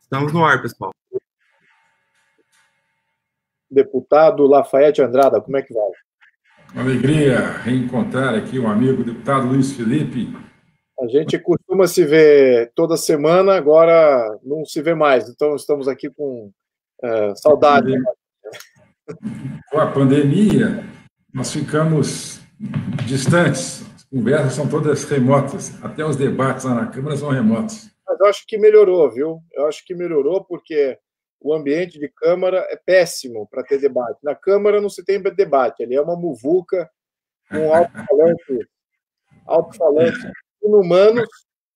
Estamos no ar, pessoal. Deputado Lafayette Andrada, como é que vai? Uma alegria reencontrar aqui um amigo, o deputado Luiz Felipe. A gente costuma se ver toda semana, agora não se vê mais, então estamos aqui com saudade. Com a pandemia, nós ficamos distantes, as conversas são todas remotas, até os debates lá na Câmara são remotos. Mas eu acho que melhorou, viu? Eu acho que melhorou porque o ambiente de Câmara é péssimo para ter debate. Na Câmara não se tem debate, ali é uma muvuca com alto-falantes inumanos,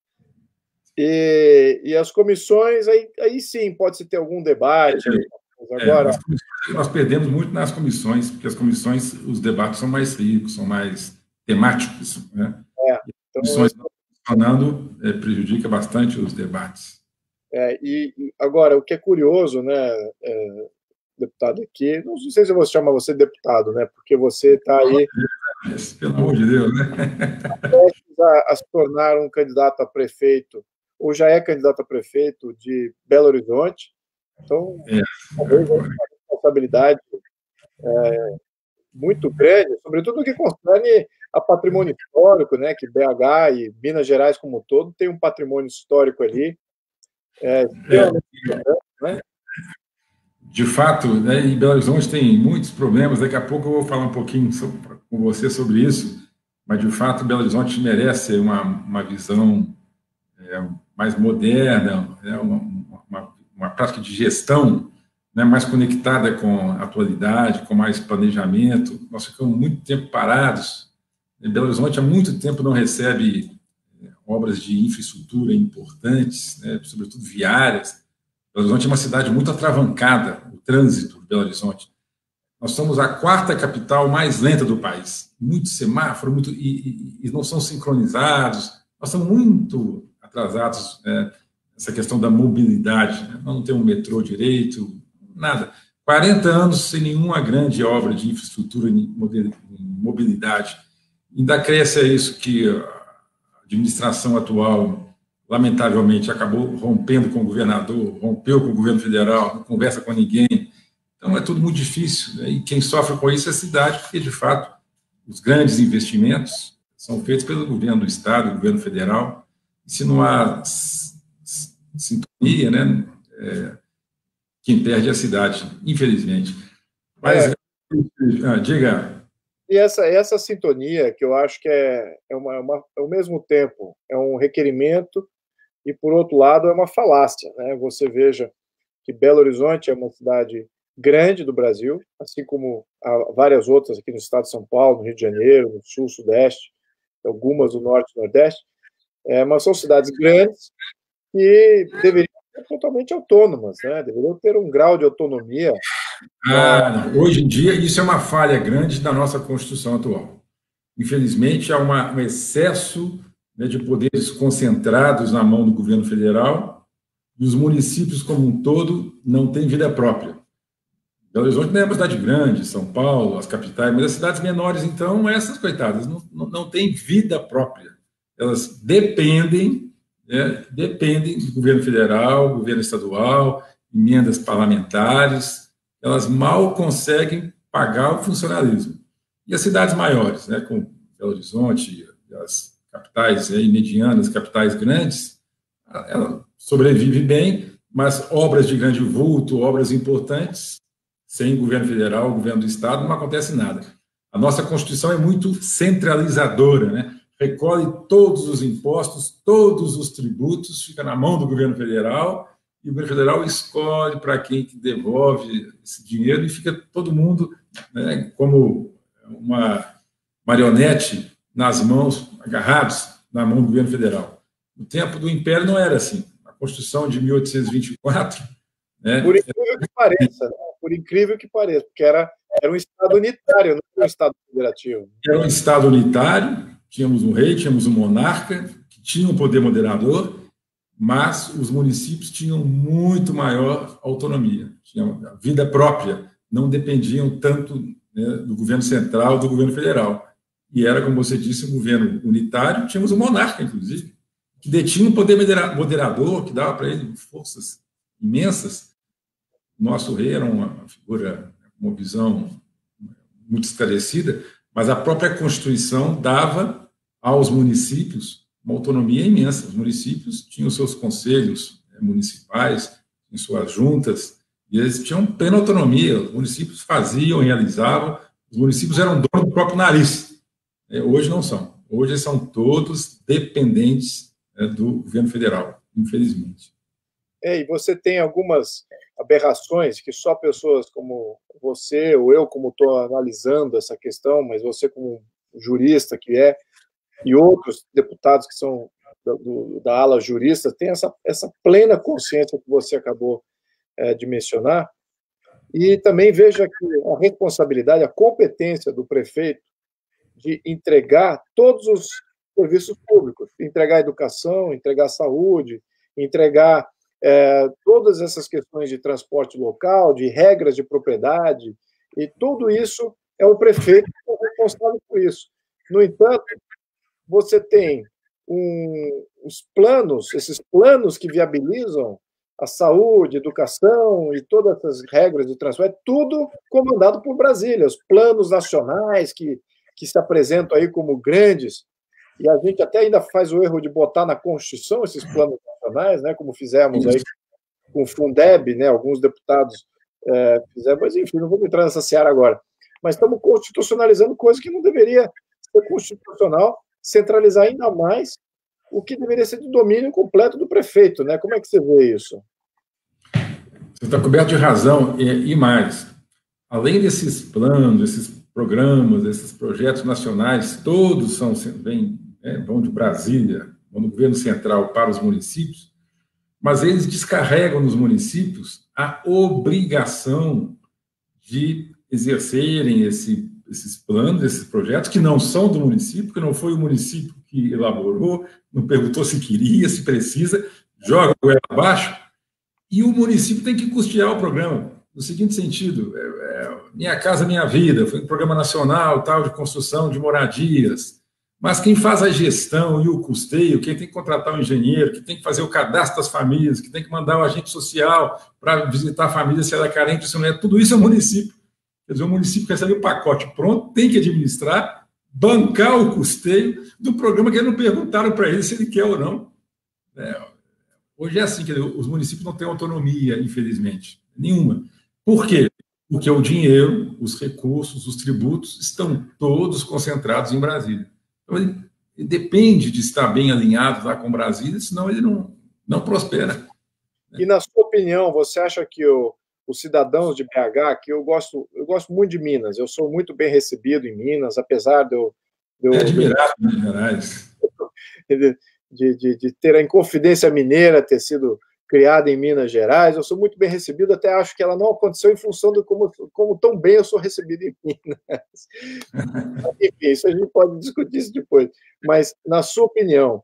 e as comissões, aí sim pode-se ter algum debate. Agora, nós perdemos muito nas comissões, porque as comissões, os debates são mais ricos, são mais temáticos, né? Então, comissões não funcionando prejudica bastante os debates. E agora, o que é curioso, né, deputado, aqui, não sei se eu vou chamar você de deputado, né, porque você está aí... Pelo amor de Deus, né? A se tornar um candidato a prefeito, ou já é candidato a prefeito de Belo Horizonte, então, talvez uma responsabilidade muito grande, sobretudo no que concerne a patrimônio histórico, né, que BH e Minas Gerais como um todo tem um patrimônio histórico ali, né? De fato, né, em Belo Horizonte tem muitos problemas, daqui a pouco eu vou falar um pouquinho com você sobre isso, mas, de fato, Belo Horizonte merece uma visão mais moderna, né, uma prática de gestão, né, mais conectada com a atualidade, com mais planejamento. Nós ficamos muito tempo parados. Belo Horizonte há muito tempo não recebe obras de infraestrutura importantes, né, sobretudo viárias. Belo Horizonte é uma cidade muito atravancada, o trânsito de Belo Horizonte. Nós somos a quarta capital mais lenta do país. Muito semáforo, e não são sincronizados. Nós estamos muito atrasados nessa questão da mobilidade. Né? Nós não temos um metrô direito, nada. 40 anos sem nenhuma grande obra de infraestrutura em mobilidade. Ainda cresce isso que a administração atual, lamentavelmente, acabou rompendo com o governador, rompeu com o governo federal, não conversa com ninguém. Então, é tudo muito difícil, né? E quem sofre com isso é a cidade, porque, de fato, os grandes investimentos são feitos pelo governo do Estado, governo federal, e se não há sintonia, né, quem perde é a cidade, infelizmente. Mas, diga... E essa sintonia, que eu acho que ao mesmo tempo, é um requerimento e, por outro lado, é uma falácia, né? Você veja que Belo Horizonte é uma cidade grande do Brasil, assim como há várias outras aqui no estado de São Paulo, no Rio de Janeiro, no Sul, Sudeste, algumas do Norte e Nordeste, mas são cidades grandes que deveriam ser totalmente autônomas, né? Deveriam ter um grau de autonomia. Hoje em dia, isso é uma falha grande da nossa Constituição atual. Infelizmente, há um excesso, né, de poderes concentrados na mão do governo federal, e os municípios como um todo não têm vida própria. Belo Horizonte não é uma cidade grande, São Paulo, as capitais, mas as cidades menores, então, essas, coitadas, não têm vida própria. Elas dependem do governo federal, governo estadual, emendas parlamentares, elas mal conseguem pagar o funcionalismo. E as cidades maiores, né, como Belo Horizonte, as capitais medianas, capitais grandes, ela sobrevive bem, mas obras de grande vulto, obras importantes, sem governo federal, governo do Estado, não acontece nada. A nossa Constituição é muito centralizadora, né? Recolhe todos os impostos, todos os tributos, fica na mão do governo federal, e o governo federal escolhe para quem que devolve esse dinheiro, e fica todo mundo, né, como uma marionete nas mãos, agarrados na mão do governo federal. No tempo do Império não era assim. A Constituição de 1824... né, por incrível que pareça, né? Por incrível que pareça, porque era um Estado unitário, não era um Estado federativo. Era um Estado unitário, tínhamos um rei, tínhamos um monarca, que tinha um poder moderador, mas os municípios tinham muito maior autonomia, tinham vida própria, não dependiam tanto, né, do governo central, do governo federal. E era, como você disse, um governo unitário, tínhamos um monarca, inclusive, que detinha um poder moderador, que dava para ele forças imensas. Nosso rei era uma figura, uma visão muito esclarecida, mas a própria Constituição dava aos municípios uma autonomia imensa. Os municípios tinham seus conselhos municipais, em suas juntas, e eles tinham plena autonomia. Os municípios faziam, realizavam, os municípios eram donos do próprio nariz. Hoje não são. Hoje são todos dependentes do governo federal, infelizmente. E você tem algumas aberrações que só pessoas como você ou eu, como estou analisando essa questão, mas você como jurista que é, e outros deputados que são da ala jurista, têm essa plena consciência que você acabou de mencionar. E também veja que a responsabilidade, a competência do prefeito de entregar todos os serviços públicos, entregar educação, entregar saúde, entregar todas essas questões de transporte local, de regras de propriedade, e tudo isso é o prefeito que é responsável por isso. No entanto, você tem esses planos que viabilizam a saúde, educação e todas as regras de transporte, é tudo comandado por Brasília, os planos nacionais que se apresentam aí como grandes, e a gente até ainda faz o erro de botar na Constituição esses planos nacionais, né, como fizemos aí com o Fundeb, né, alguns deputados fizeram, mas enfim, não vou entrar nessa seara agora. Mas estamos constitucionalizando coisas que não deveria ser constitucional, centralizar ainda mais o que deveria ser de domínio completo do prefeito, né? Como é que você vê isso? Você está coberto de razão, e mais. Além desses planos, desses programas, esses projetos nacionais, todos vão de Brasília, vão do governo central para os municípios, mas eles descarregam nos municípios a obrigação de exercerem esses planos, esses projetos, que não são do município, que não foi o município que elaborou, não perguntou se queria, se precisa, joga o goela abaixo, e o município tem que custear o programa, no seguinte sentido: Minha Casa Minha Vida, foi um programa nacional tal, de construção de moradias, mas quem faz a gestão e o custeio, quem tem que contratar um engenheiro, que tem que fazer o cadastro das famílias, que tem que mandar o agente social para visitar a família se ela é carente ou se não é, tudo isso é o município. Quer dizer, o município recebe o pacote pronto, tem que administrar, bancar o custeio do programa que eles não perguntaram para ele se ele quer ou não. Hoje é assim, quer dizer, os municípios não têm autonomia, infelizmente, nenhuma. Por quê? Porque o dinheiro, os recursos, os tributos estão todos concentrados em Brasília. Então, ele depende de estar bem alinhado lá com Brasília, senão ele não prospera. E, na sua opinião, você acha que os cidadãos de BH, que eu gosto muito de Minas, eu sou muito bem recebido em Minas, apesar de eu admirado, Minas Gerais. De ter a Inconfidência Mineira ter sido criada em Minas Gerais, eu sou muito bem recebido, até acho que ela não aconteceu em função de como tão bem eu sou recebido em Minas. Enfim, isso a gente pode discutir isso depois. Mas, na sua opinião,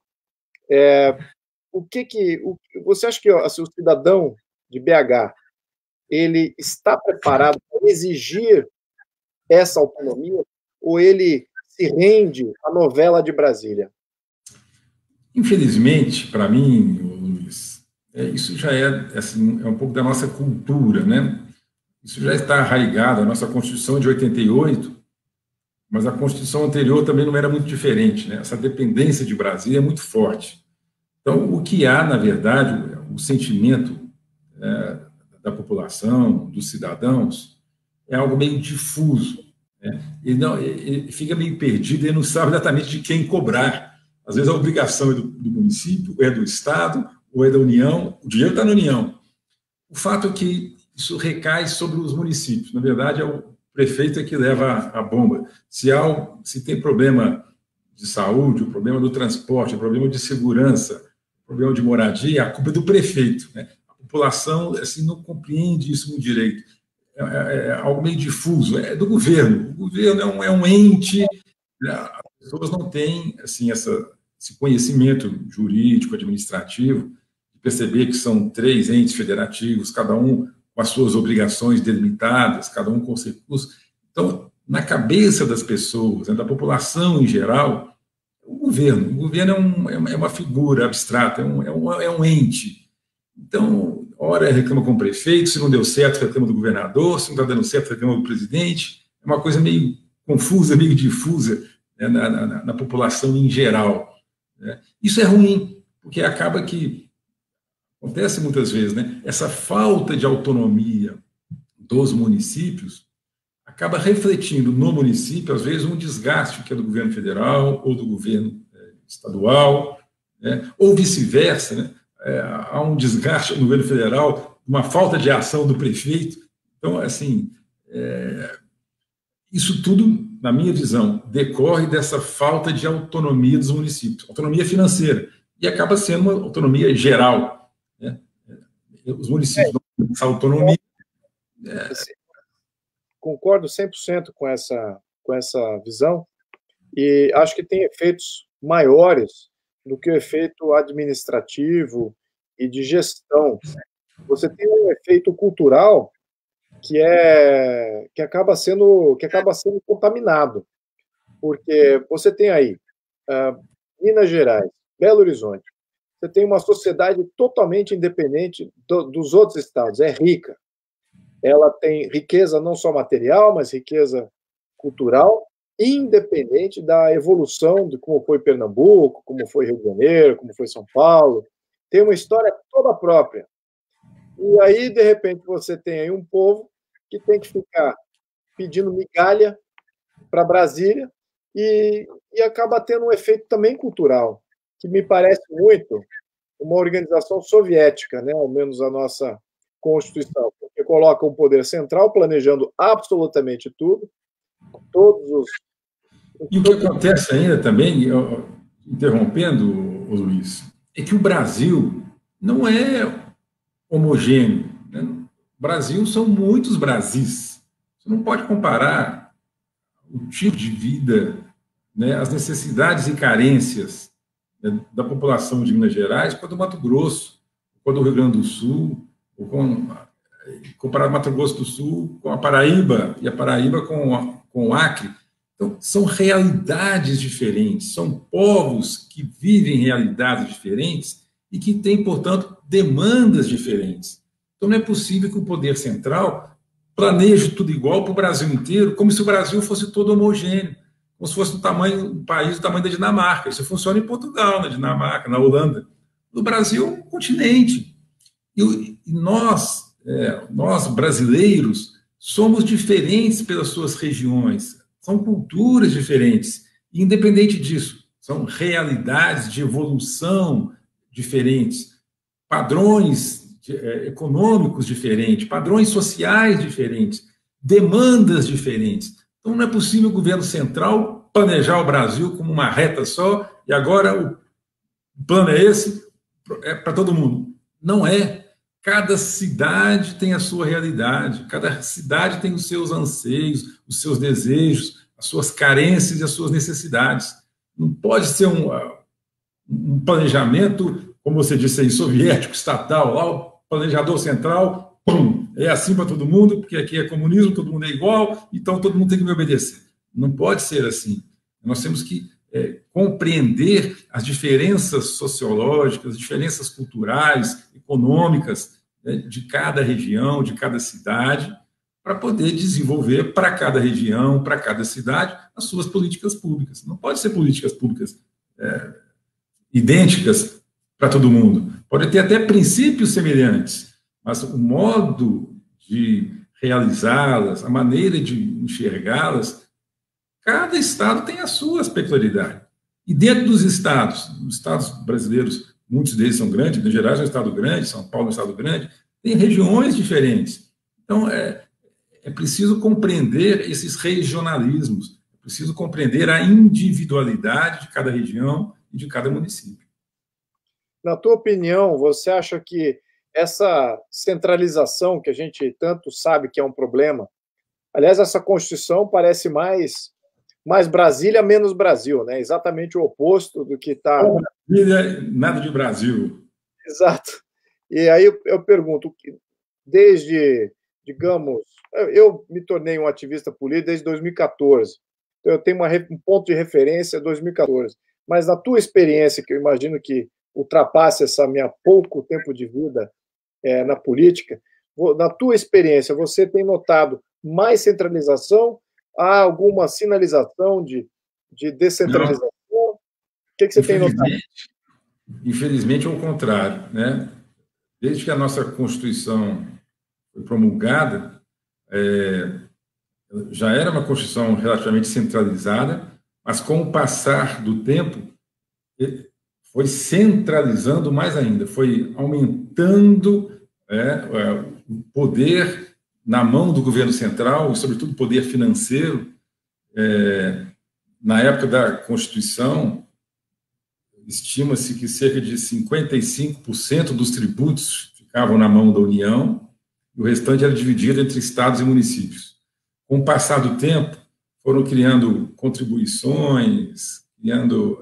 você acha que o cidadão de BH ele está preparado para exigir essa autonomia ou ele se rende à novela de Brasília? Infelizmente, para mim, Luiz, isso já é um pouco da nossa cultura, né? Isso já está arraigado. A nossa Constituição é de 88, mas a Constituição anterior também não era muito diferente, né? Essa dependência de Brasília é muito forte. Então, o que há, na verdade, o sentimento da população, dos cidadãos, é algo meio difuso, né? Ele fica meio perdido e não sabe exatamente de quem cobrar. Às vezes a obrigação é do município, é do Estado, ou é da União. O dinheiro está na União. O fato é que isso recai sobre os municípios. Na verdade, é o prefeito que leva a bomba. Se tem problema de saúde, o problema do transporte, o problema de segurança, o problema de moradia, a culpa é do prefeito, né? A população assim, não compreende isso muito direito. É algo meio difuso. É do governo. O governo é um ente... As pessoas não têm assim, esse conhecimento jurídico, administrativo, de perceber que são 3 entes federativos, cada um com as suas obrigações delimitadas, cada um com os recursos. Então, na cabeça das pessoas, da população em geral, o governo é uma figura abstrata, é um ente. Então, ora reclama com o prefeito, se não deu certo, reclama do governador, se não está dando certo, reclama do presidente. É uma coisa meio confusa, meio difusa, né, na população em geral, né? Isso é ruim, porque acaba que acontece muitas vezes, né? Essa falta de autonomia dos municípios acaba refletindo no município, às vezes, um desgaste que é do governo federal ou do governo estadual, né? Ou vice-versa, né? Há um desgaste no governo federal, uma falta de ação do prefeito. Então, assim, isso tudo, na minha visão, decorre dessa falta de autonomia dos municípios, autonomia financeira, e acaba sendo uma autonomia geral, né? Os municípios não têm essa autonomia. Concordo 100% com essa visão, e acho que tem efeitos maiores do que o efeito administrativo e de gestão. Você tem um efeito cultural que acaba sendo contaminado, porque você tem aí Minas Gerais, Belo Horizonte, você tem uma sociedade totalmente independente dos outros estados, é rica. Ela tem riqueza não só material, mas riqueza cultural, independente da evolução de como foi Pernambuco, como foi Rio de Janeiro, como foi São Paulo. Tem uma história toda própria. E aí, de repente, você tem aí um povo que tem que ficar pedindo migalha para Brasília e acaba tendo um efeito também cultural, que me parece muito uma organização soviética, né? Ao menos a nossa Constituição, porque coloca um poder central planejando absolutamente tudo, todos os... E o que acontece ainda também, interrompendo, Luiz, é que o Brasil não é homogêneo, né? O Brasil são muitos Brasis. Você não pode comparar o tipo de vida, né, as necessidades e carências, né, da população de Minas Gerais com a do Mato Grosso, com a do Rio Grande do Sul, ou comparar Mato Grosso do Sul com a Paraíba, e a Paraíba com o Acre. Então, são realidades diferentes, são povos que vivem realidades diferentes e que têm, portanto, demandas diferentes. Então, não é possível que o poder central planeje tudo igual para o Brasil inteiro, como se o Brasil fosse todo homogêneo, como se fosse um país do tamanho da Dinamarca. Isso funciona em Portugal, na Dinamarca, na Holanda. No Brasil, é um continente. E nós brasileiros, somos diferentes pelas suas regiões, são culturas diferentes. E, independente disso, são realidades de evolução diferentes, padrões econômicos diferentes, padrões sociais diferentes, demandas diferentes. Então, não é possível o governo central planejar o Brasil como uma reta só, e agora o plano é esse, é para todo mundo. Não é. Cada cidade tem a sua realidade, cada cidade tem os seus anseios, os seus desejos, as suas carências e as suas necessidades. Não pode ser um planejamento, como você disse aí, soviético, estatal, lá o planejador central, pum, é assim para todo mundo, porque aqui é comunismo, todo mundo é igual, então todo mundo tem que me obedecer. Não pode ser assim. Nós temos que compreender as diferenças sociológicas, as diferenças culturais, econômicas, né, de cada região, de cada cidade, para poder desenvolver para cada região, para cada cidade, as suas políticas públicas. Não pode ser políticas públicas idênticas para todo mundo. Pode ter até princípios semelhantes, mas o modo de realizá-las, a maneira de enxergá-las, cada estado tem as suas peculiaridades. E dentro dos estados, os estados brasileiros, muitos deles são grandes, Minas Gerais é um estado grande, São Paulo é um estado grande, tem regiões diferentes. Então, é preciso compreender esses regionalismos, é preciso compreender a individualidade de cada região e de cada município. Na tua opinião, você acha que essa centralização que a gente tanto sabe que é um problema, aliás, essa Constituição parece mais Brasília, menos Brasil, né? Exatamente o oposto do que está... Brasília, nada de Brasil. Exato. E aí eu pergunto, desde, digamos, eu me tornei um ativista político desde 2014, então eu tenho um ponto de referência 2014, mas na tua experiência, que eu imagino que ultrapasse essa minha pouco tempo de vida na política. Na tua experiência, você tem notado mais centralização? Há alguma sinalização de descentralização? Não, O que você tem notado? Infelizmente, é o contrário, né? Desde que a nossa Constituição foi promulgada, já era uma Constituição relativamente centralizada, mas com o passar do tempo, foi centralizando mais ainda, foi aumentando o poder na mão do governo central, e, sobretudo, o poder financeiro. Na época da Constituição, estima-se que cerca de 55% dos tributos ficavam na mão da União, e o restante era dividido entre estados e municípios. Com o passar do tempo, foram criando contribuições, criando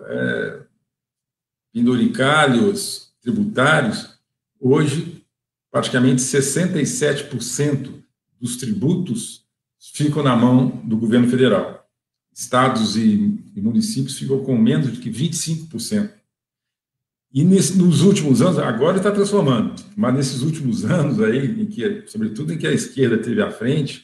penduricalhos tributários. Hoje, praticamente 67% dos tributos ficam na mão do governo federal. Estados e municípios ficam com menos de que 25%. E nos últimos anos, agora está transformando, mas nesses últimos anos aí, sobretudo em que a esquerda teve à frente,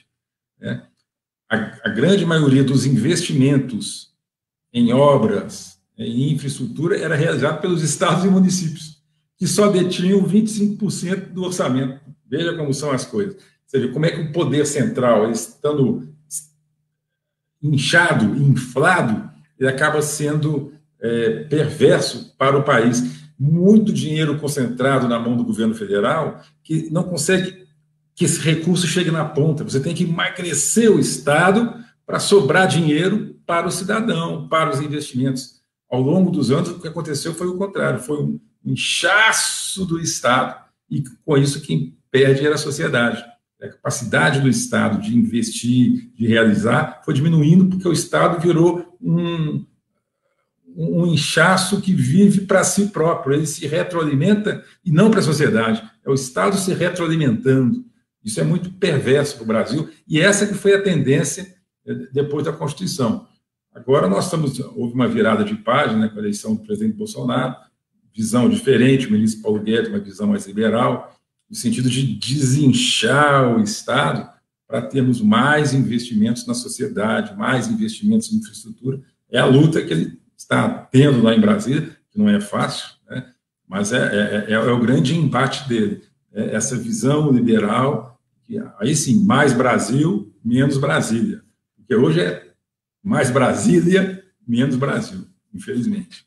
a grande maioria dos investimentos em obras, em infraestrutura, era realizado pelos estados e municípios, que só detinham 25% do orçamento. Veja como são as coisas. Você vê como é que o poder central, estando inchado, inflado, ele acaba sendo perverso para o país. Muito dinheiro concentrado na mão do governo federal, que não consegue que esse recurso chegue na ponta. Você tem que emagrecer o Estado para sobrar dinheiro para o cidadão, para os investimentos. Ao longo dos anos, o que aconteceu foi o contrário, foi um inchaço do Estado, e com isso quem perde era a sociedade. A capacidade do Estado de investir, de realizar, foi diminuindo, porque o Estado virou um inchaço que vive para si próprio, ele se retroalimenta e não para a sociedade. É o Estado se retroalimentando. Isso é muito perverso para o Brasil, e essa que foi a tendência depois da Constituição. Agora houve uma virada de página com a eleição do presidente Bolsonaro, visão diferente, o ministro Paulo Guedes, uma visão mais liberal, no sentido de desinchar o Estado para termos mais investimentos na sociedade, mais investimentos em infraestrutura. É a luta que ele está tendo lá em Brasília, que não é fácil, né? Mas é o grande embate dele. Essa visão liberal, que aí sim, mais Brasil, menos Brasília. Porque hoje é mais Brasília, menos Brasil, infelizmente.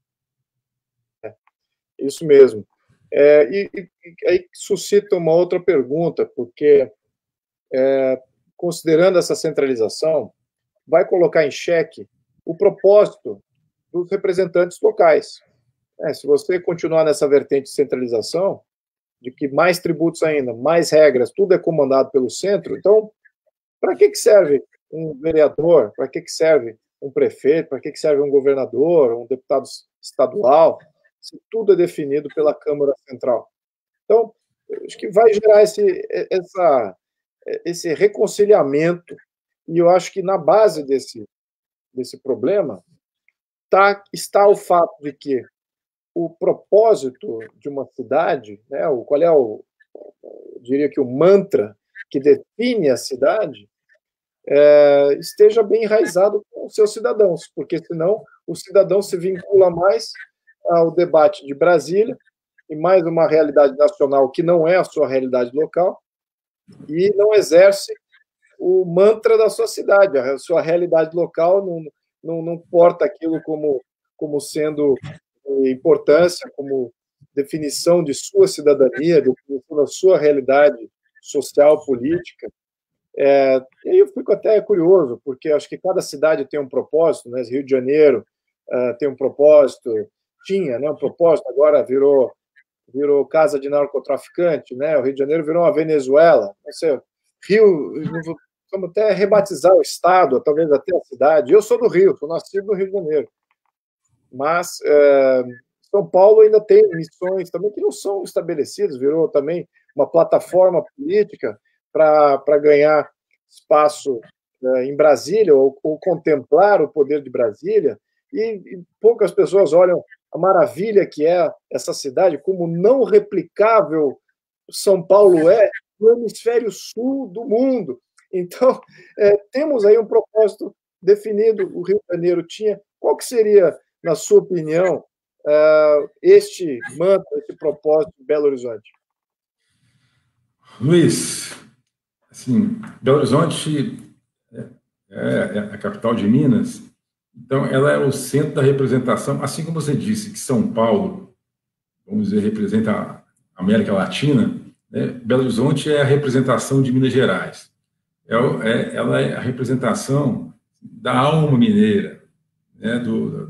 Isso mesmo. E aí suscita uma outra pergunta, porque, considerando essa centralização, vai colocar em xeque o propósito dos representantes locais. Se você continuar nessa vertente de centralização, de que mais tributos ainda, mais regras, tudo é comandado pelo centro, então, para que serve um vereador? Para que serve um prefeito? Para que serve um governador, um deputado estadual, se tudo é definido pela Câmara Central? Então, acho que vai gerar esse reconciliamento, e eu acho que na base desse problema está o fato de que o propósito de uma cidade, né, qual é eu diria que o mantra que define a cidade, esteja bem enraizado com os seus cidadãos, porque senão o cidadão se vincula mais ao debate de Brasília e mais uma realidade nacional que não é a sua realidade local, e não exerce o mantra da sua cidade, a sua realidade local não porta aquilo como sendo importância, como definição de sua cidadania, definição da sua realidade social, política. E aí eu fico até curioso, porque acho que cada cidade tem um propósito, né? Rio de Janeiro tem um propósito, tinha, né, um propósito, agora virou casa de narcotraficante, né? O Rio de Janeiro virou uma Venezuela. Não sei, Rio, vamos até rebatizar o estado, talvez até a cidade. Eu sou do Rio, sou nascido no Rio de Janeiro. Mas São Paulo ainda tem missões também que não são estabelecidas, virou também uma plataforma política para ganhar espaço em Brasília ou contemplar o poder de Brasília, e poucas pessoas olham a maravilha que é essa cidade como não replicável São Paulo é no hemisfério sul do mundo. Então, temos aí um propósito definido, o Rio de Janeiro tinha. Qual que seria, na sua opinião, este mantra, esse propósito de Belo Horizonte? Luiz, assim, Belo Horizonte é a capital de Minas, então ela é o centro da representação, assim como você disse que São Paulo, vamos dizer, representa a América Latina, né? Belo Horizonte é a representação de Minas Gerais. Ela é a representação da alma mineira, né?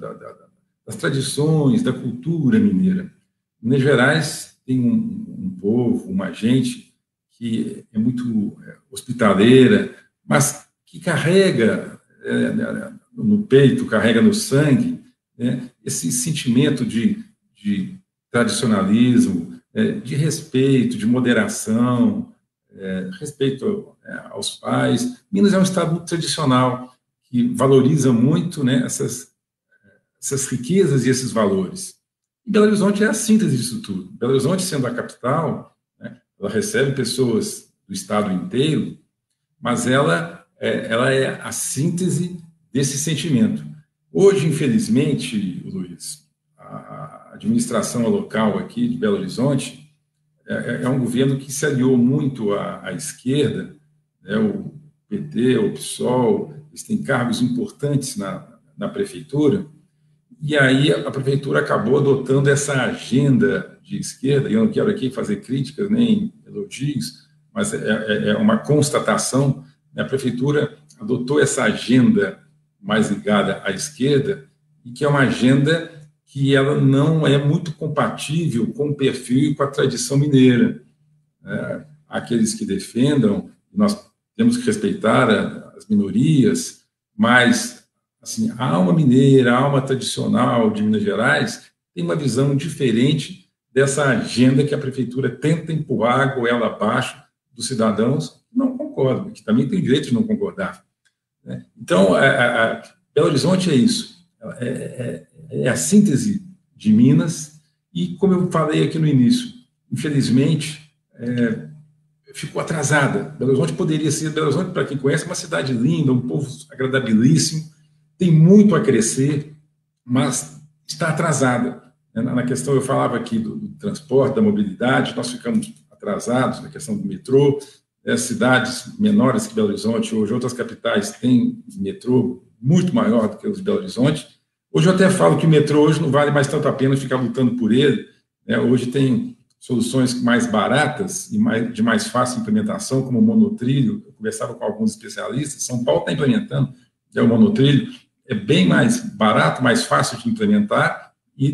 Das tradições, da cultura mineira. Minas Gerais tem um povo, uma gente que é muito hospitaleira, mas que carrega no peito, carrega no sangue, né, esse sentimento de tradicionalismo, de respeito, de moderação, respeito aos pais. Minas é um estado muito tradicional, que valoriza muito, né, essas riquezas e esses valores. E Belo Horizonte é a síntese disso tudo. Belo Horizonte, sendo a capital, né, ela recebe pessoas do estado inteiro, mas ela é a síntese desse sentimento. Hoje, infelizmente, Luiz, a administração local aqui de Belo Horizonte é um governo que se aliou muito à esquerda, né, o PT, o PSOL, eles têm cargos importantes na prefeitura, e aí a prefeitura acabou adotando essa agenda de esquerda, e eu não quero aqui fazer críticas nem elogios, mas é uma constatação, né? A prefeitura adotou essa agenda mais ligada à esquerda, e que é uma agenda que ela não é muito compatível com o perfil e com a tradição mineira. Aqueles que defendam, nós temos que respeitar as minorias, mas assim, a alma mineira, a alma tradicional de Minas Gerais tem uma visão diferente dessa agenda que a prefeitura tenta empurrar goela abaixo dos cidadãos que não concordam, que também têm o direito de não concordar. Então, Belo Horizonte é isso, é a síntese de Minas, e como eu falei aqui no início, infelizmente, ficou atrasada. Belo Horizonte poderia ser, Belo Horizonte, para quem conhece, uma cidade linda, um povo agradabilíssimo, tem muito a crescer, mas está atrasada. Na questão, eu falava aqui do transporte, da mobilidade, nós ficamos atrasados na questão do metrô. Cidades menores que Belo Horizonte, hoje outras capitais têm metrô muito maior do que os de Belo Horizonte. Hoje eu até falo que o metrô hoje não vale mais tanto a pena ficar lutando por ele, né? Hoje tem soluções mais baratas e de mais fácil implementação, como o monotrilho. Eu conversava com alguns especialistas, São Paulo está implementando o monotrilho, é bem mais barato, mais fácil de implementar e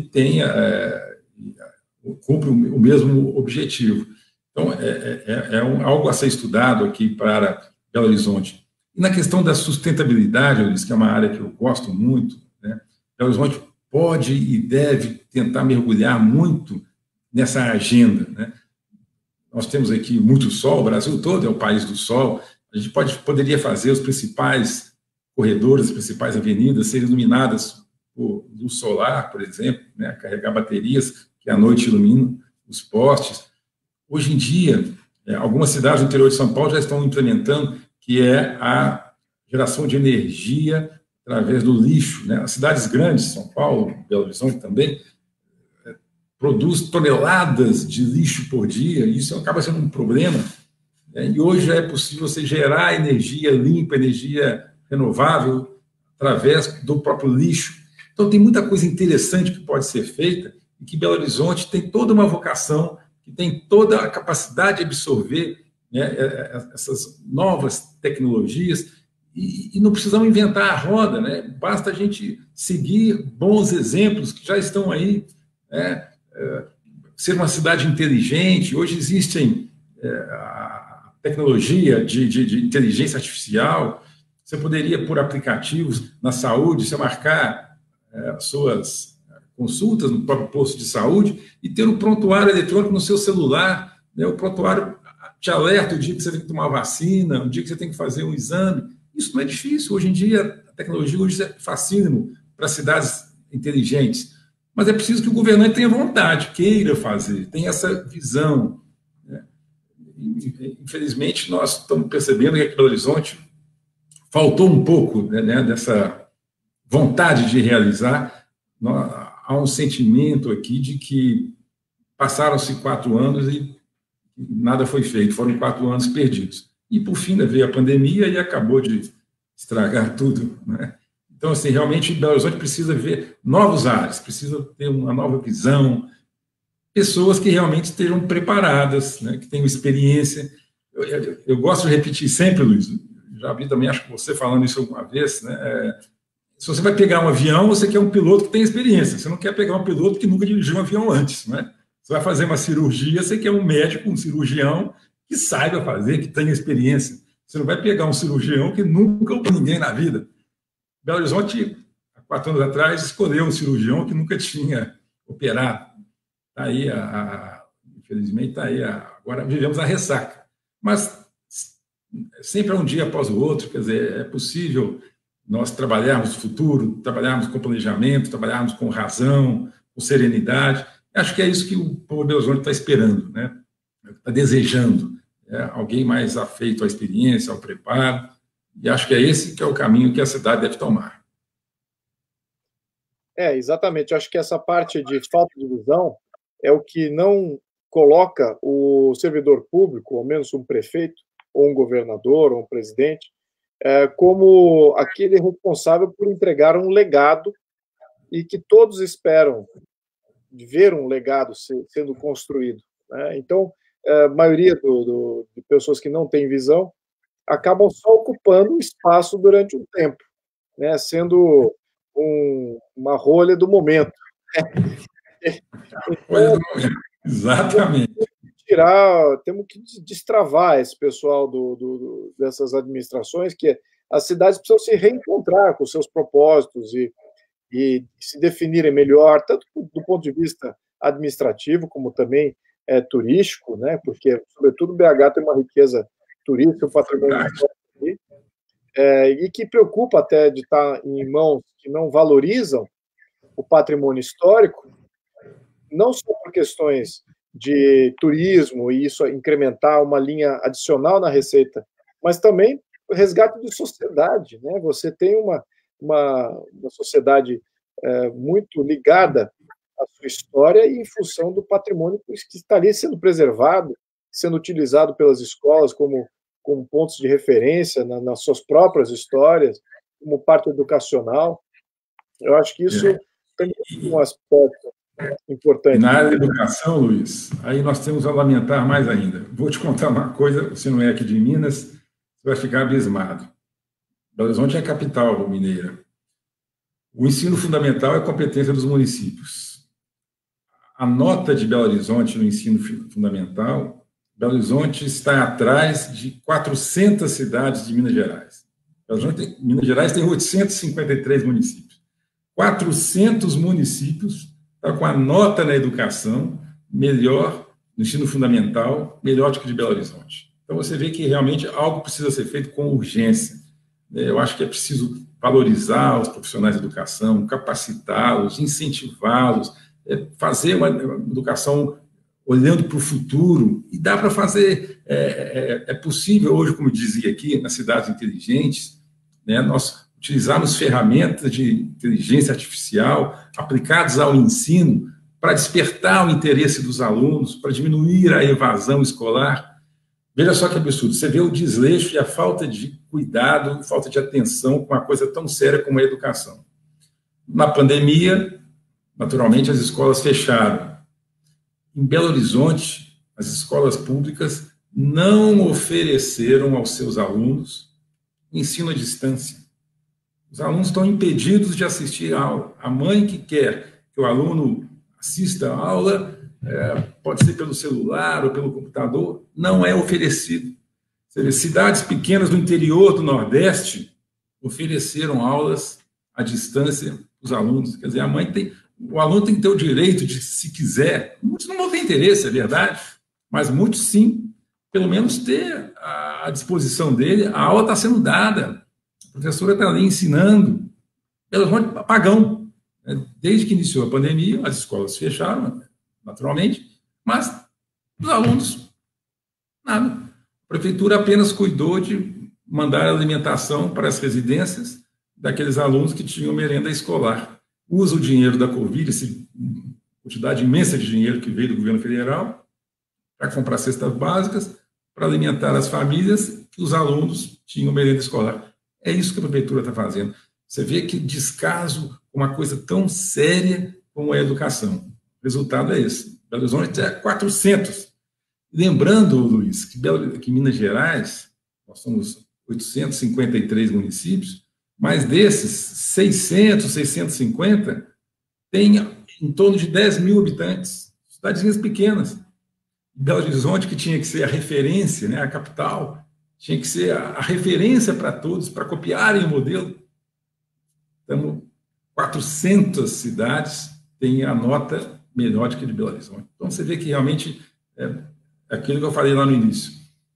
cumpre o mesmo objetivo. Então, algo a ser estudado aqui para Belo Horizonte. E na questão da sustentabilidade, Luiz, que é uma área que eu gosto muito, né? Belo Horizonte pode e deve tentar mergulhar muito nessa agenda, né? Nós temos aqui muito sol, o Brasil todo é o país do sol, a gente poderia fazer os principais corredores, as principais avenidas serem iluminadas por luz solar, por exemplo, né? Carregar baterias que à noite iluminam os postes. Hoje em dia, algumas cidades do interior de São Paulo já estão implementando, que é a geração de energia através do lixo, né? As cidades grandes, São Paulo, Belo Horizonte também, produz toneladas de lixo por dia, e isso acaba sendo um problema, né? E hoje já é possível você gerar energia limpa, energia renovável, através do próprio lixo. Então, tem muita coisa interessante que pode ser feita, e que Belo Horizonte tem toda uma vocação, que tem toda a capacidade de absorver, né, essas novas tecnologias, e não precisamos inventar a roda, né? Basta a gente seguir bons exemplos que já estão aí, né? Ser uma cidade inteligente. Hoje existem a tecnologia de inteligência artificial. Você poderia, por aplicativos na saúde, você marcar suas consultas no próprio posto de saúde e ter um prontuário eletrônico no seu celular, né? O prontuário te alerta o dia que você tem que tomar vacina, o dia que você tem que fazer um exame. Isso não é difícil. Hoje em dia, a tecnologia hoje é facílimo para cidades inteligentes. Mas é preciso que o governante tenha vontade, queira fazer, tenha essa visão, né? infelizmente, nós estamos percebendo que aqui em Belo Horizonte faltou um pouco, né, dessa vontade de realizar. Há um sentimento aqui de que passaram-se 4 anos e nada foi feito, foram 4 anos perdidos. E, por fim, veio a pandemia e acabou de estragar tudo, né? Então, assim, realmente, Belo Horizonte precisa ver novos ares, precisa ter uma nova visão, pessoas que realmente estejam preparadas, né, que tenham experiência. Eu gosto de repetir sempre, Luiz, já vi também, acho que você falando isso alguma vez, né? Se você vai pegar um avião, você quer um piloto que tem experiência, você não quer pegar um piloto que nunca dirigiu um avião antes, né? Você vai fazer uma cirurgia, você quer um médico, um cirurgião que saiba fazer, que tenha experiência. Você não vai pegar um cirurgião que nunca operou ninguém na vida. Belo Horizonte, há 4 anos atrás, escolheu um cirurgião que nunca tinha operado. Está aí, infelizmente, está aí. Agora vivemos a ressaca. Mas sempre é um dia após o outro, quer dizer, é possível nós trabalharmos o futuro, trabalharmos com planejamento, trabalharmos com razão, com serenidade. Acho que é isso que o povo de Belo Horizonte está esperando, né? Está desejando, alguém mais afeito à experiência, ao preparo, e acho que é esse que é o caminho que a cidade deve tomar. Exatamente. Eu acho que essa parte de falta de visão é o que não coloca o servidor público, ao menos um prefeito, ou um governador, ou um presidente, como aquele responsável por entregar um legado e que todos esperam ver um legado sendo construído, né? Então, a maioria de pessoas que não têm visão acabam só ocupando espaço durante um tempo, né? Sendo uma rolha do momento. Rolha do momento, exatamente. Temos que destravar esse pessoal dessas administrações, que as cidades precisam se reencontrar com seus propósitos e se definirem melhor, tanto do ponto de vista administrativo, como também turístico, né? Porque, sobretudo, BH tem uma riqueza turística, um patrimônio histórico, e que preocupa até de estar em mãos que não valorizam o patrimônio histórico, não só por questões de turismo e isso incrementar uma linha adicional na receita, mas também o resgate de sociedade, né? Você tem uma sociedade muito ligada à sua história e em função do patrimônio que está ali sendo preservado, sendo utilizado pelas escolas como pontos de referência nas suas próprias histórias, como parte educacional. Eu acho que isso também é um aspecto importante. E na área da educação, Luiz, aí nós temos a lamentar mais ainda. Vou te contar uma coisa, você não é aqui de Minas, você vai ficar abismado. Belo Horizonte é a capital mineira. O ensino fundamental é competência dos municípios. A nota de Belo Horizonte no ensino fundamental, Belo Horizonte está atrás de 400 cidades de Minas Gerais. Minas Gerais tem 853 municípios. 400 municípios estão com a nota na educação melhor, no ensino fundamental, melhor do que de Belo Horizonte. Então, você vê que realmente algo precisa ser feito com urgência. Eu acho que é preciso valorizar os profissionais de educação, capacitá-los, incentivá-los, fazer uma educação olhando para o futuro, e dá para fazer, é possível hoje, como eu dizia aqui, nas cidades inteligentes, né, nós utilizarmos ferramentas de inteligência artificial aplicadas ao ensino para despertar o interesse dos alunos, para diminuir a evasão escolar. Veja só que absurdo, você vê o desleixo e a falta de cuidado, falta de atenção com uma coisa tão séria como a educação. Na pandemia, naturalmente, as escolas fecharam. Em Belo Horizonte, as escolas públicas não ofereceram aos seus alunos ensino à distância. Os alunos estão impedidos de assistir a aula. A mãe que quer que o aluno assista a aula, pode ser pelo celular ou pelo computador, não é oferecido. Cidades pequenas do interior do Nordeste ofereceram aulas à distância para os alunos. Quer dizer, o aluno tem que ter o direito de, se quiser, muitos não vão ter interesse, é verdade, mas muitos sim, pelo menos ter à disposição dele, a aula está sendo dada, a professora está ali ensinando, pelo menos apagão. Desde que iniciou a pandemia, as escolas fecharam, naturalmente, mas os alunos Nada. A prefeitura apenas cuidou de mandar alimentação para as residências daqueles alunos que tinham merenda escolar. Usa o dinheiro da Covid, essa quantidade imensa de dinheiro que veio do governo federal, para comprar cestas básicas, para alimentar as famílias que os alunos tinham merenda escolar. É isso que a prefeitura está fazendo. Você vê que descaso com uma coisa tão séria como é a educação. O resultado é esse. Belo Horizonte é 400. Lembrando, Luiz, que Minas Gerais, nós somos 853 municípios, mas desses, 600, 650 tem em torno de 10 mil habitantes, cidadezinhas pequenas. Belo Horizonte, que tinha que ser a referência, né, a capital, tinha que ser a referência para todos, para copiarem o modelo. Estamos 400 cidades têm a nota melhor do que a de Belo Horizonte. Então, você vê que realmente é aquilo que eu falei lá no início.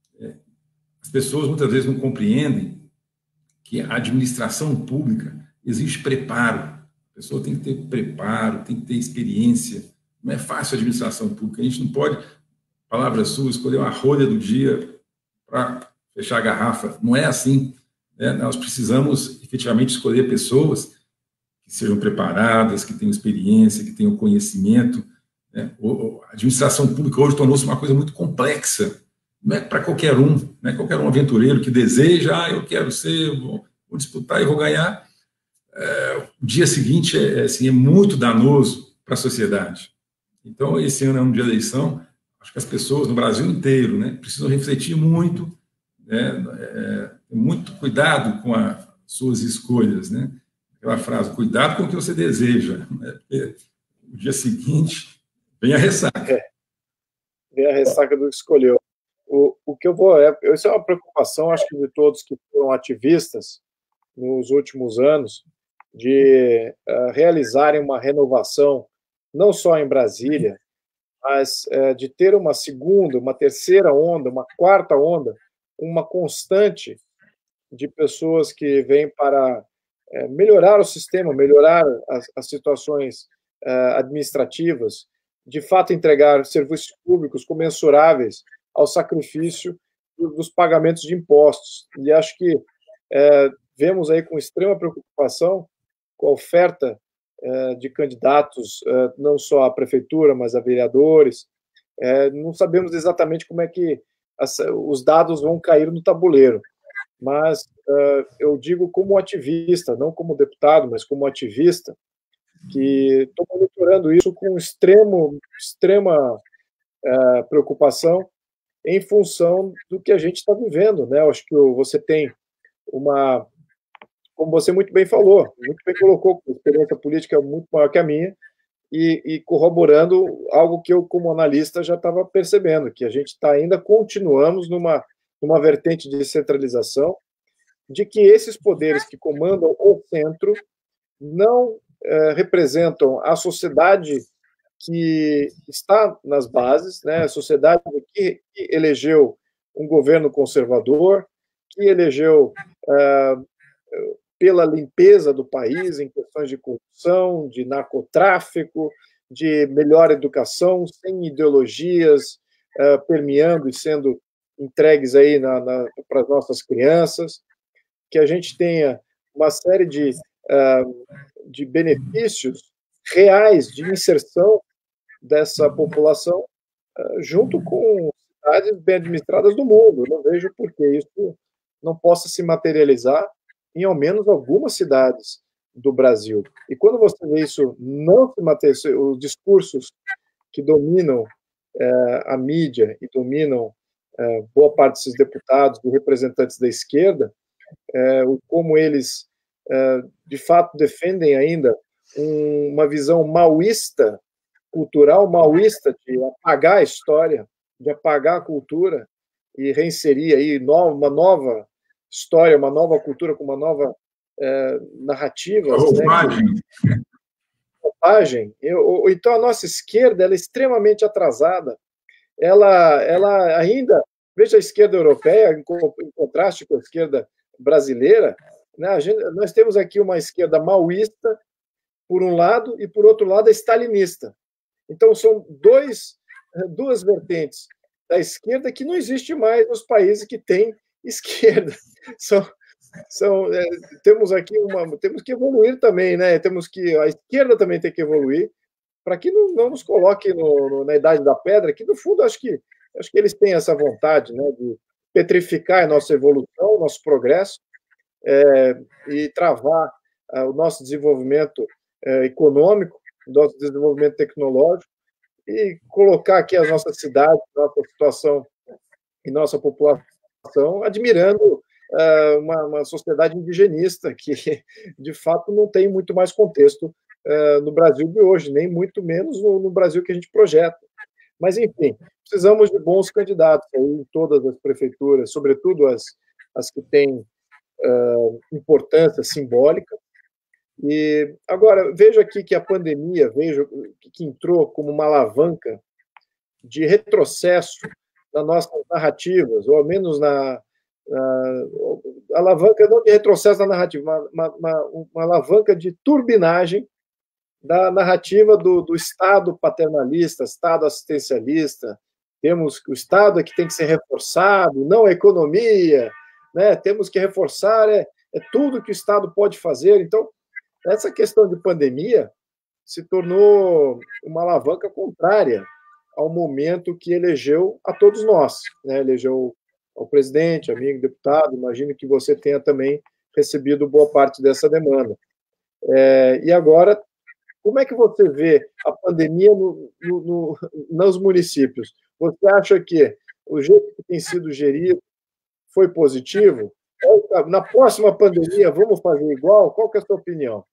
As pessoas muitas vezes não compreendem que a administração pública exige preparo. A pessoa tem que ter preparo, tem que ter experiência. Não é fácil a administração pública. A gente não pode, palavra sua, escolher uma rolha do dia para fechar a garrafa. Não é assim. Né? Nós precisamos, efetivamente, escolher pessoas que sejam preparadas, que tenham experiência, que tenham conhecimento. Né? A administração pública hoje tornou-se uma coisa muito complexa. Não é para qualquer um, não é qualquer um aventureiro que deseja, eu quero ser, vou disputar e vou ganhar. O dia seguinte é muito danoso para a sociedade. Então, esse ano é um dia de eleição, acho que as pessoas no Brasil inteiro, né, precisam refletir muito, né, muito cuidado com as suas escolhas. Né? Aquela frase, cuidado com o que você deseja. Né? Porque o dia seguinte vem a ressaca. Vem a ressaca do que escolheu. O que eu vou... Isso é uma preocupação, acho que de todos que foram ativistas nos últimos anos, de realizarem uma renovação, não só em Brasília, mas de ter uma segunda, uma terceira onda, uma quarta onda, uma constante de pessoas que vêm para melhorar o sistema, melhorar as situações administrativas, de fato entregar serviços públicos comensuráveis ao sacrifício dos pagamentos de impostos. E acho que vemos aí com extrema preocupação com a oferta de candidatos, não só à prefeitura, mas a vereadores. Não sabemos exatamente como é que os dados vão cair no tabuleiro, mas eu digo como ativista, não como deputado, mas como ativista, que estou monitorando isso com extrema preocupação em função do que a gente está vivendo, né? Eu acho que você tem como você muito bem falou, muito bem colocou, a experiência política é muito maior que a minha, e corroborando algo que eu, como analista, já estava percebendo, que a gente continuamos numa vertente de centralização, de que esses poderes que comandam o centro não representam a sociedade que está nas bases, né? A sociedade que elegeu um governo conservador, que elegeu pela limpeza do país em questões de corrupção, de narcotráfico, de melhor educação, sem ideologias permeando e sendo entregues aí para as nossas crianças, que a gente tenha uma série de benefícios reais de inserção dessa população junto com cidades bem administradas do mundo. Eu não vejo por que isso não possa se materializar em ao menos algumas cidades do Brasil. E quando você vê isso não se materializar, os discursos que dominam a mídia e dominam boa parte desses deputados e representantes da esquerda, como eles, de fato, defendem ainda uma visão maoísta, cultural maoísta, de apagar a história, de apagar a cultura e reinserir aí uma nova história, uma nova cultura com uma nova narrativa. Roupagem. Então, a nossa esquerda ela é extremamente atrasada. Ela ainda... Veja a esquerda europeia, em contraste com a esquerda brasileira, né? Nós temos aqui uma esquerda maoísta, por um lado, e, por outro lado, a stalinista. Então, são duas vertentes da esquerda que não existe mais nos países que têm esquerda. Temos aqui temos que evoluir também, né? A esquerda também tem que evoluir para que não nos coloque na idade da pedra, que no fundo acho que eles têm essa vontade, né, de petrificar a nossa evolução, o nosso progresso, e travar o nosso desenvolvimento econômico, o nosso desenvolvimento tecnológico, e colocar aqui as nossas cidades, nossa situação e nossa população admirando uma sociedade indigenista que, de fato, não tem muito mais contexto no Brasil de hoje, nem muito menos no Brasil que a gente projeta. Mas, enfim, precisamos de bons candidatos aí em todas as prefeituras, sobretudo as que têm importância simbólica. E agora, vejo aqui que a pandemia, que entrou como uma alavanca de retrocesso nas nossas narrativas, ou ao menos alavanca não de retrocesso na narrativa, uma alavanca de turbinagem da narrativa do Estado paternalista, Estado assistencialista. Temos que o Estado é que tem que ser reforçado, não a economia, né? Temos que reforçar tudo que o Estado pode fazer. Então, essa questão de pandemia se tornou uma alavanca contrária ao momento que elegeu a todos nós, né? Elegeu ao presidente, amigo, deputado. Imagino que você tenha também recebido boa parte dessa demanda. E agora, como é que você vê a pandemia nos municípios? Você acha que o jeito que tem sido gerido foi positivo? Na próxima pandemia, vamos fazer igual? Qual que é a sua opinião?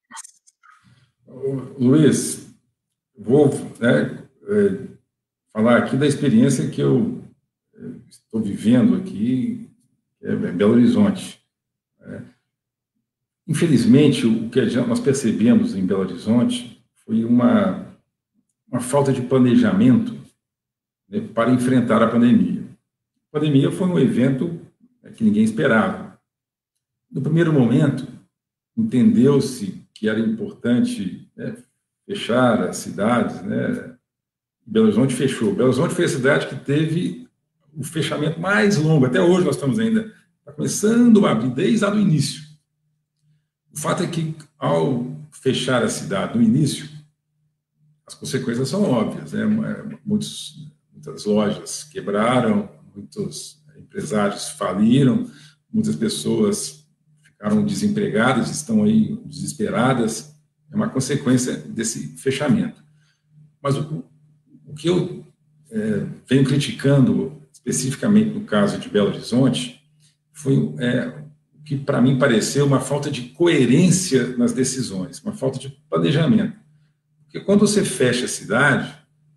Luiz, vou falar aqui da experiência que eu estou vivendo aqui, em Belo Horizonte. Infelizmente, o que nós percebemos em Belo Horizonte foi uma falta de planejamento, né, para enfrentar a pandemia. A pandemia foi um evento que ninguém esperava. No primeiro momento, entendeu-se que era importante, né, fechar as cidades, né? Belo Horizonte fechou. Belo Horizonte foi a cidade que teve o fechamento mais longo. Até hoje nós estamos ainda começando a abrir desde o início. O fato é que, ao fechar a cidade no início, as consequências são óbvias, né? Muitas lojas quebraram, muitos empresários faliram, muitas pessoas ficaram desempregadas, estão aí desesperadas. É uma consequência desse fechamento. Mas o que eu venho criticando, especificamente no caso de Belo Horizonte, foi o que, para mim, pareceu uma falta de coerência nas decisões, uma falta de planejamento. Porque quando você fecha a cidade,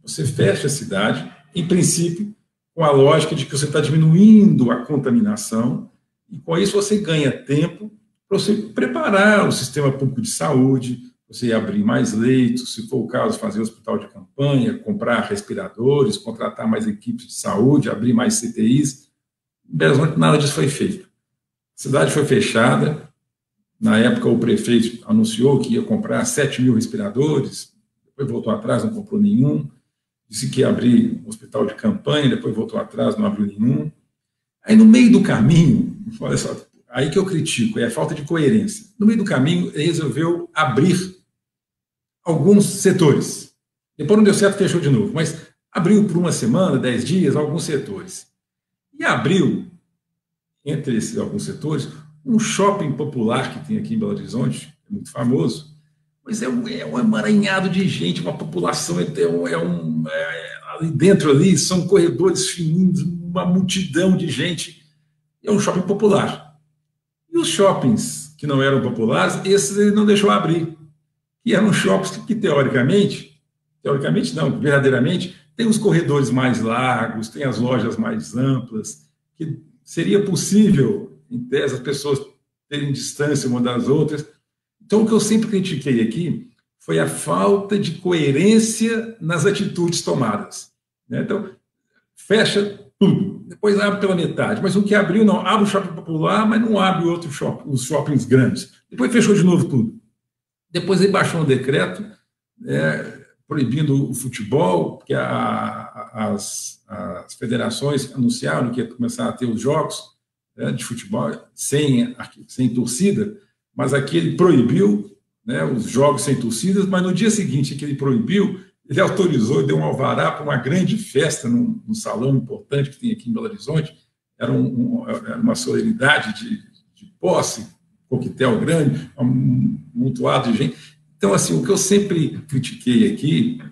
em princípio, com a lógica de que você está diminuindo a contaminação, e com isso você ganha tempo para você preparar o sistema público de saúde, você abrir mais leitos, se for o caso, fazer hospital de campanha, comprar respiradores, contratar mais equipes de saúde, abrir mais CTIs. Em Belo Horizonte, nada disso foi feito. A cidade foi fechada. Na época, o prefeito anunciou que ia comprar 7.000 respiradores, depois voltou atrás, não comprou nenhum. Disse que ia abrir um hospital de campanha, depois voltou atrás, não abriu nenhum. Aí, no meio do caminho, olha só, aí que eu critico, é a falta de coerência. No meio do caminho, ele resolveu abrir alguns setores. Depois não deu certo, fechou de novo, mas abriu por uma semana, 10 dias, alguns setores. E abriu, entre esses alguns setores, um shopping popular que tem aqui em Belo Horizonte, é muito famoso, mas é um emaranhado de gente, uma população, ali dentro ali são corredores fininhos, uma multidão de gente, é um shopping popular. E os shoppings que não eram populares, esses ele não deixou abrir. E eram shoppings que, teoricamente não, verdadeiramente, tem os corredores mais largos, tem as lojas mais amplas, que seria possível, em tese, as pessoas terem distância uma das outras. Então, o que eu sempre critiquei aqui foi a falta de coerência nas atitudes tomadas, né? Então, fecha tudo, depois abre pela metade, mas o que abriu não, abre o shopping popular, mas não abre os shoppings grandes. Depois fechou de novo tudo. Depois ele baixou um decreto proibindo o futebol, porque as federações anunciaram que ia começar a ter os jogos, né, de futebol sem torcida, mas aqui ele proibiu, né, os jogos sem torcidas, mas no dia seguinte que ele proibiu, ele autorizou e deu um alvará para uma grande festa num salão importante que tem aqui em Belo Horizonte. Era uma solenidade de posse, coquetel grande, um amontoado de gente. Então, assim, o que eu sempre critiquei aqui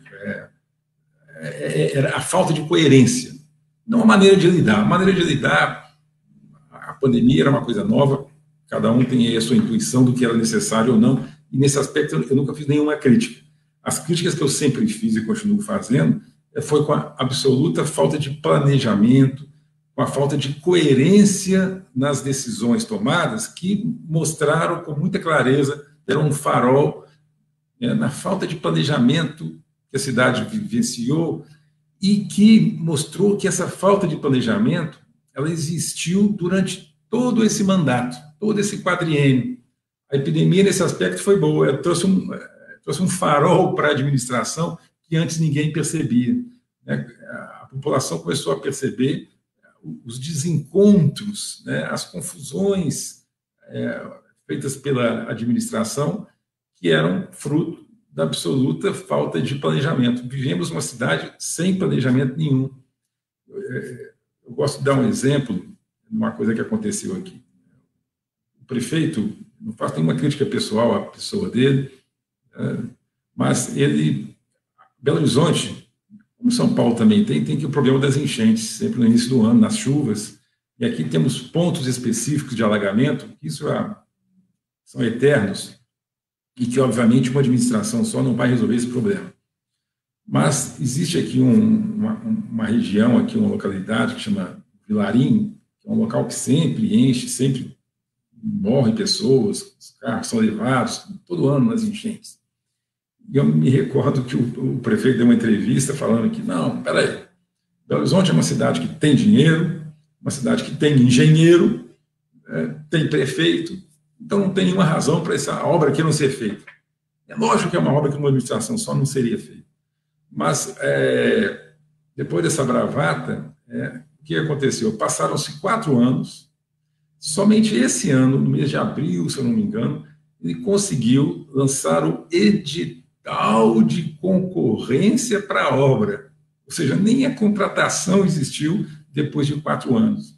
era a falta de coerência, não a maneira de lidar. A maneira de lidar, a pandemia era uma coisa nova, cada um tem aí a sua intuição do que era necessário ou não, e nesse aspecto eu nunca fiz nenhuma crítica. As críticas que eu sempre fiz e continuo fazendo foi com a absoluta falta de planejamento, com a falta de coerência nas decisões tomadas, que mostraram com muita clareza, deram um farol na falta de planejamento que a cidade vivenciou e que mostrou que essa falta de planejamento ela existiu durante todo esse mandato, todo esse quadriênio. A epidemia, nesse aspecto, foi boa, ela trouxe um farol para a administração que antes ninguém percebia. A população começou a perceber os desencontros, as confusões feitas pela administração, que eram fruto da absoluta falta de planejamento. Vivemos uma cidade sem planejamento nenhum. Eu gosto de dar um exemplo de uma coisa que aconteceu aqui. O prefeito, não faço nenhuma crítica pessoal à pessoa dele, mas Belo Horizonte, como São Paulo também tem que o problema das enchentes, sempre no início do ano, nas chuvas, e aqui temos pontos específicos de alagamento, que isso são eternos, e que, obviamente, uma administração só não vai resolver esse problema. Mas existe aqui uma região, aqui uma localidade que chama Vilarinho, que é um local que sempre enche, sempre morrem pessoas, os carros são levados, todo ano nas enchentes. E eu me recordo que o prefeito deu uma entrevista falando que, não, peraí, Belo Horizonte é uma cidade que tem dinheiro, uma cidade que tem engenheiro, tem prefeito, então não tem nenhuma razão para essa obra aqui não ser feita. É lógico que é uma obra que uma administração só não seria feita. Mas, depois dessa bravata, o que aconteceu? Passaram-se 4 anos, somente esse ano, no mês de abril, se eu não me engano, ele conseguiu lançar o edital de concorrência para a obra. Ou seja, nem a contratação existiu depois de 4 anos.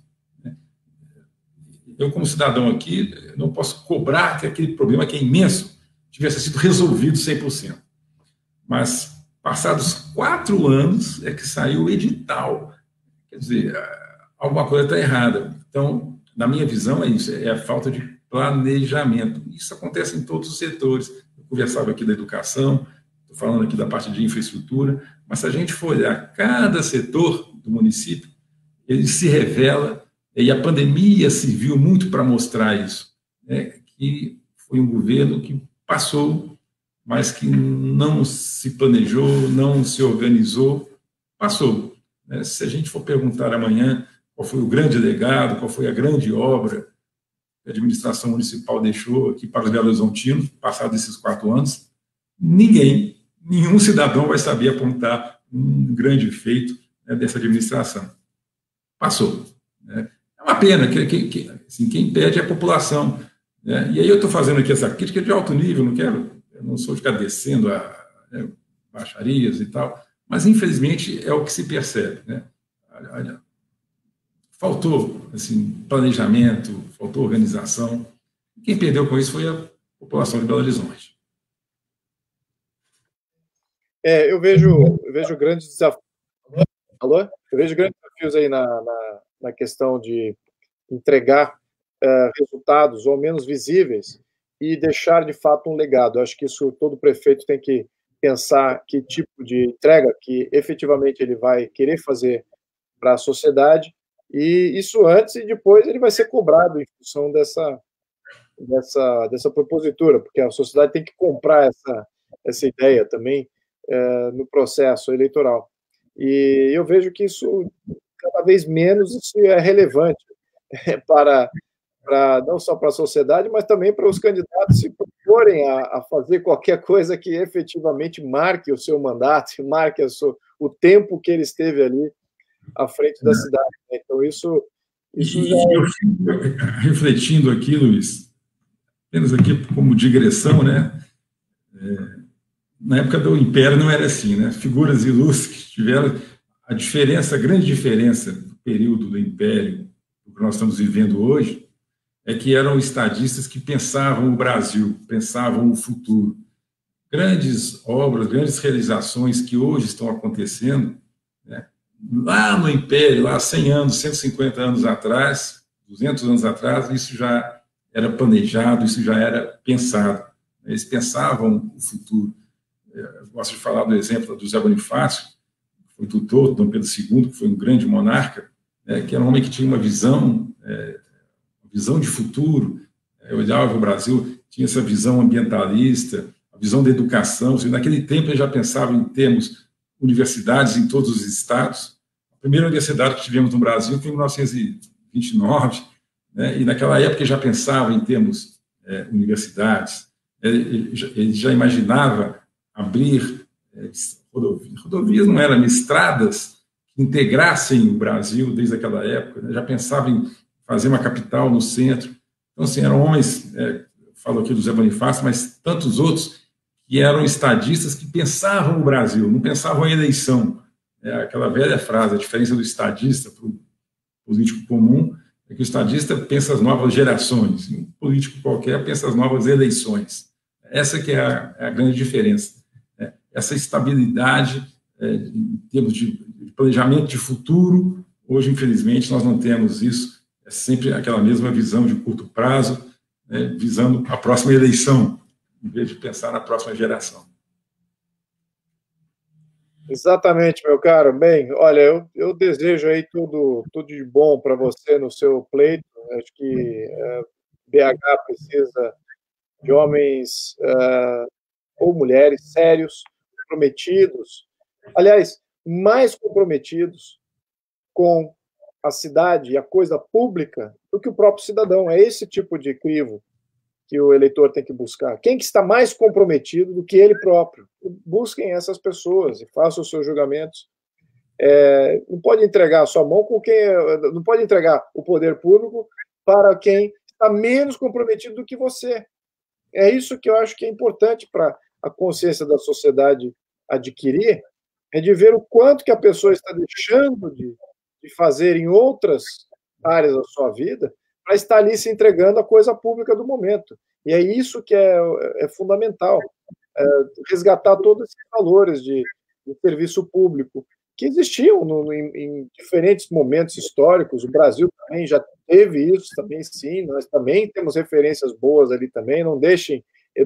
Eu, como cidadão aqui, não posso cobrar que aquele problema, que é imenso, tivesse sido resolvido 100%. Mas, passados 4 anos, é que saiu o edital. Quer dizer, alguma coisa está errada. Então, na minha visão, é isso, é a falta de planejamento. Isso acontece em todos os setores. Eu conversava aqui da educação, estou falando aqui da parte de infraestrutura, mas se a gente for olhar cada setor do município, ele se revela, e a pandemia serviu muito para mostrar isso, que foi um governo que passou, mas que não se planejou, não se organizou, passou. Se a gente for perguntar amanhã qual foi o grande legado, qual foi a grande obra que a administração municipal deixou aqui para os belo-horizontinos, passados esses 4 anos, nenhum cidadão vai saber apontar um grande feito dessa administração. Passou. É uma pena, assim, quem pede é a população. E aí eu estou fazendo aqui essa crítica de alto nível, eu não sou ficar descendo a baixarias e tal, mas infelizmente é o que se percebe. Faltou assim, planejamento, faltou organização. Quem perdeu com isso foi a população de Belo Horizonte. Eu vejo grandes desafios. Alô? Eu vejo grandes desafios aí na questão de entregar resultados ao menos visíveis e deixar de fato um legado. Eu acho que isso todo prefeito tem que pensar que tipo de entrega que efetivamente ele vai querer fazer para a sociedade, e isso antes e depois ele vai ser cobrado em função dessa propositura, porque a sociedade tem que comprar essa ideia também no processo eleitoral. E eu vejo que isso, cada vez menos, isso é relevante para não só para a sociedade, mas também para os candidatos se disporem a fazer qualquer coisa que efetivamente marque o seu mandato, marque o tempo que ele esteve ali à frente da cidade. Então, isso já... Eu fico refletindo aqui, Luiz, apenas aqui como digressão, né? Na época do Império não era assim, né? Figuras ilustres que tiveram a diferença, a grande diferença do período do Império, do que nós estamos vivendo hoje, é que eram estadistas que pensavam o Brasil, pensavam o futuro. Grandes obras, grandes realizações que hoje estão acontecendo, né? Lá no Império, lá 100 anos, 150 anos atrás, 200 anos atrás, isso já era planejado, isso já era pensado. Eles pensavam o futuro. Eu gosto de falar do exemplo do José Bonifácio, que foi tutor de Dom Pedro II, que foi um grande monarca, né, que era um homem que tinha uma visão de futuro, olhava o Brasil, tinha essa visão ambientalista, a visão da educação. Naquele tempo ele já pensava em termos universidades em todos os estados. A primeira universidade que tivemos no Brasil foi em 1929, né, e naquela época ele já pensava em termos universidades. Ele já imaginava abrir rodovias, não eram estradas que integrassem o Brasil desde aquela época, né? Já pensava em fazer uma capital no centro. Então, assim, eram homens, falo aqui do Zé Bonifácio, mas tantos outros que eram estadistas que pensavam o Brasil, não pensavam a eleição. Aquela velha frase, a diferença do estadista para o político comum é que o estadista pensa as novas gerações, e um político qualquer pensa as novas eleições. Essa que é a grande diferença. Essa estabilidade em termos de planejamento de futuro, hoje, infelizmente, nós não temos isso. É sempre aquela mesma visão de curto prazo, visando a próxima eleição, em vez de pensar na próxima geração. Exatamente, meu caro. Bem, olha, eu desejo aí tudo de bom para você no seu pleito. Acho que BH precisa de homens ou mulheres sérios, comprometidos, aliás, mais comprometidos com a cidade e a coisa pública do que o próprio cidadão. É esse tipo de crivo que o eleitor tem que buscar. Quem que está mais comprometido do que ele próprio? Busquem essas pessoas e façam os seus julgamentos. Não pode entregar a sua mão com quem... Não pode entregar o poder público para quem está menos comprometido do que você. É isso que eu acho que é importante para a consciência da sociedade adquirir, é de ver o quanto que a pessoa está deixando de fazer em outras áreas da sua vida para estar ali se entregando à coisa pública do momento. E é isso que é fundamental, resgatar todos esses valores de serviço público que existiam em diferentes momentos históricos. O Brasil também já teve isso, também sim, nós também temos referências boas ali também. Não deixem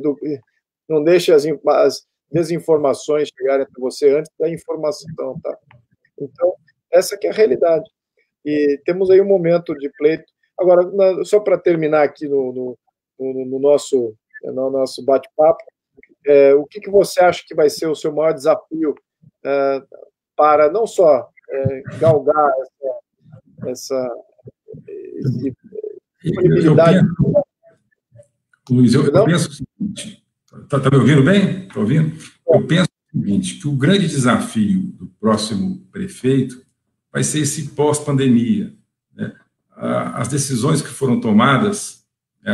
as desinformações chegarem até você antes da informação, tá? Então, essa que é a realidade. E temos aí um momento de pleito. Agora, só para terminar aqui no nosso bate-papo, o que você acha que vai ser o seu maior desafio para não só galgar essa disponibilidade... Luiz, eu penso o seguinte... Está me ouvindo bem? Está ouvindo? Eu penso o seguinte, que o grande desafio do próximo prefeito vai ser esse pós-pandemia, né? As decisões que foram tomadas,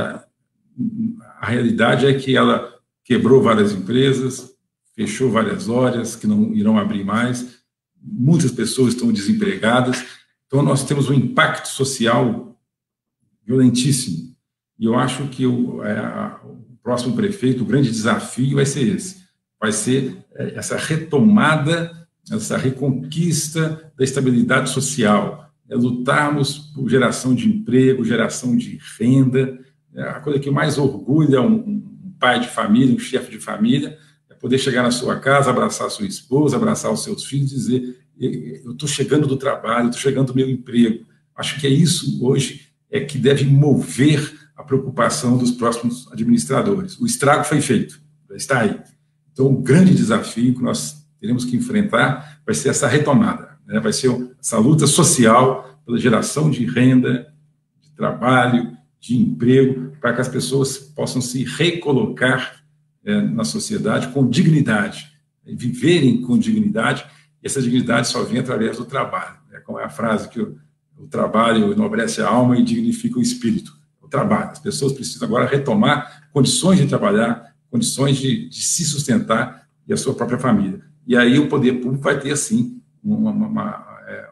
a realidade é que ela quebrou várias empresas, fechou várias lojas que não irão abrir mais, muitas pessoas estão desempregadas, então nós temos um impacto social violentíssimo. E eu acho que o próximo prefeito, o grande desafio vai ser esse, vai ser essa retomada, essa reconquista da estabilidade social, lutarmos por geração de emprego, geração de renda. A coisa que mais orgulha um pai de família, um chefe de família, é poder chegar na sua casa, abraçar a sua esposa, abraçar os seus filhos e dizer: eu estou chegando do trabalho, estou chegando do meu emprego. Acho que é isso hoje que deve mover a preocupação dos próximos administradores. O estrago foi feito, já está aí. Então, o grande desafio que nós teremos que enfrentar vai ser essa retomada, né? Vai ser essa luta social pela geração de renda, de trabalho, de emprego, para que as pessoas possam se recolocar na sociedade com dignidade, viverem com dignidade, e essa dignidade só vem através do trabalho. Como é a frase que o trabalho enobrece a alma e dignifica o espírito. O trabalho. As pessoas precisam agora retomar condições de trabalhar, condições de se sustentar e a sua própria família. E aí o poder público vai ter, sim, uma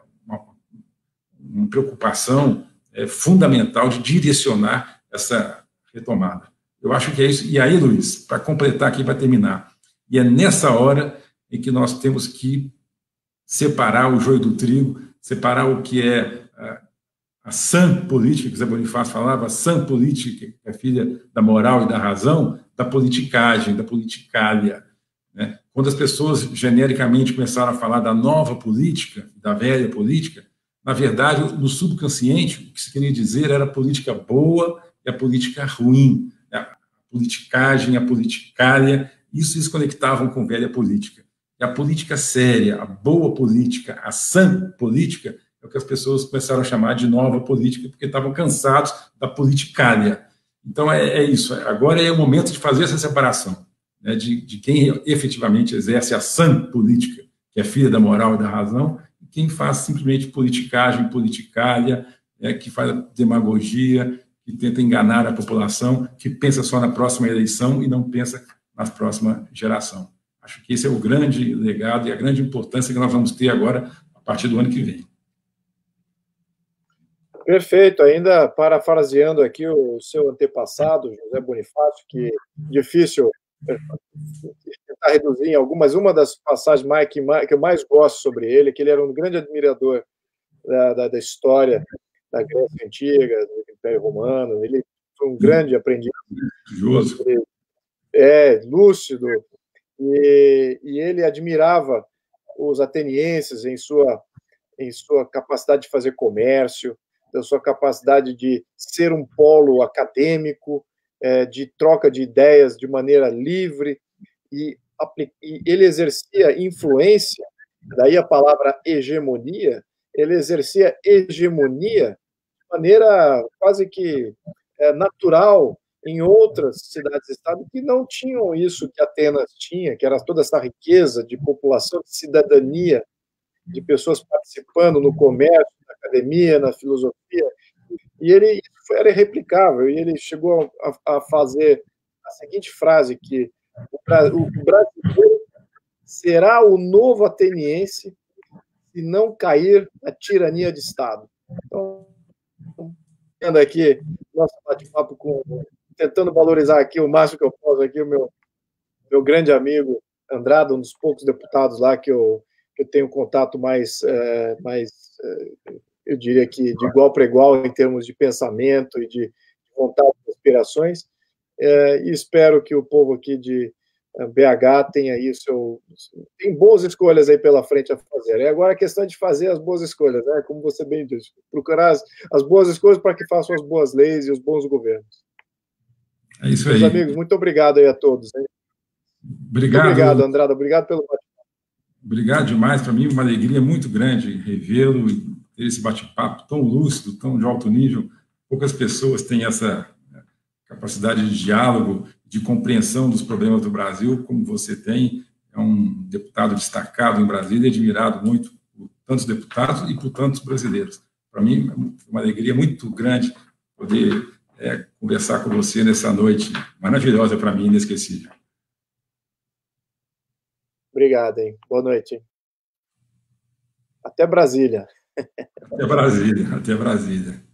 preocupação fundamental de direcionar essa retomada. Eu acho que é isso. E aí, Luiz, para completar aqui, para terminar, e é nessa hora em que nós temos que separar o joio do trigo, separar o que é a sã política, que o Zé Bonifácio falava, a sã política, que é filha da moral e da razão, da politicagem, da politicália. Né? Quando as pessoas genericamente começaram a falar da nova política, da velha política, na verdade, no subconsciente, o que se queria dizer era a política boa e a política ruim, a politicagem, a politicália, isso eles conectavam com velha política. E a política séria, a boa política, a sã política, é o que as pessoas começaram a chamar de nova política, porque estavam cansados da politicália. Então, é isso. Agora é o momento de fazer essa separação, né, de quem efetivamente exerce a sã política, que é filha da moral e da razão, e quem faz simplesmente politicagem, politicália, que faz demagogia, que tenta enganar a população, que pensa só na próxima eleição e não pensa na próxima geração. Acho que esse é o grande legado e a grande importância que nós vamos ter agora, a partir do ano que vem. Perfeito. Ainda parafraseando aqui o seu antepassado, José Bonifácio, que difícil tentar reduzir em algumas, uma das passagens que eu mais gosto sobre ele, que ele era um grande admirador da história da Grécia Antiga, do Império Romano. Ele foi um grande aprendiz. Lúcido. E ele admirava os atenienses em sua capacidade de fazer comércio, da sua capacidade de ser um polo acadêmico, de troca de ideias de maneira livre, e ele exercia influência, daí a palavra hegemonia, ele exercia hegemonia de maneira quase que natural em outras cidades-estado que não tinham isso que Atenas tinha, que era toda essa riqueza de população, de cidadania, de pessoas participando no comércio, na academia, na filosofia, e ele era irreplicável, e ele chegou a fazer a seguinte frase, que o brasileiro será o novo ateniense se não cair na tirania de Estado. Então, vendo aqui nosso bate-papo, tentando valorizar aqui o máximo que eu posso, aqui o meu grande amigo Andrada, um dos poucos deputados lá que eu tenho contato mais, eu diria que de igual para igual em termos de pensamento e de vontade de aspirações, e espero que o povo aqui de BH tenha isso, tem boas escolhas aí pela frente a fazer. Agora a questão de fazer as boas escolhas, né? Como você bem disse, procurar as boas escolhas para que façam as boas leis e os bons governos. É isso aí. Meus amigos, muito obrigado aí a todos. Hein? Obrigado. Muito obrigado, Andrada. Obrigado pelo bate-papo. Obrigado demais. Para mim, uma alegria muito grande revê-lo e ter esse bate-papo tão lúcido, tão de alto nível. Poucas pessoas têm essa capacidade de diálogo, de compreensão dos problemas do Brasil, como você tem. É um deputado destacado em Brasília, admirado muito por tantos deputados e por tantos brasileiros. Para mim, é uma alegria muito grande poder conversar com você nessa noite maravilhosa, para mim, inesquecível. Obrigado, hein? Boa noite. Até Brasília. Até Brasília, até Brasília.